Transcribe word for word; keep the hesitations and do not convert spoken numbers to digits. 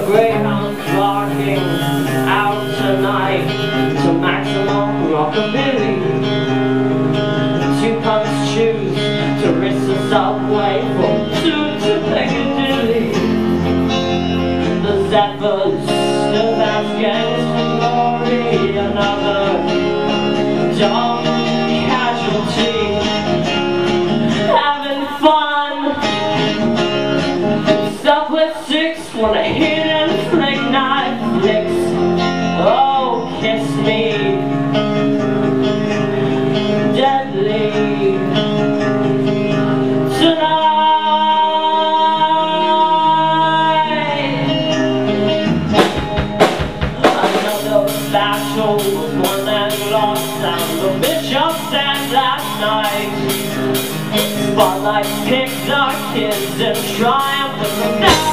Greyhounds barking out tonight to maximum rockabilly. Two punks choose to risk the subway from two to Piccadilly. The Zephyrs still have games for glory. Another dumb casualty, having fun. Stuff with six, wanna hit and flick knife flicks. Oh, kiss me deadly tonight. Another battle was won and lost, and the bishop said last night. Spotlight picked our kids in triumph with the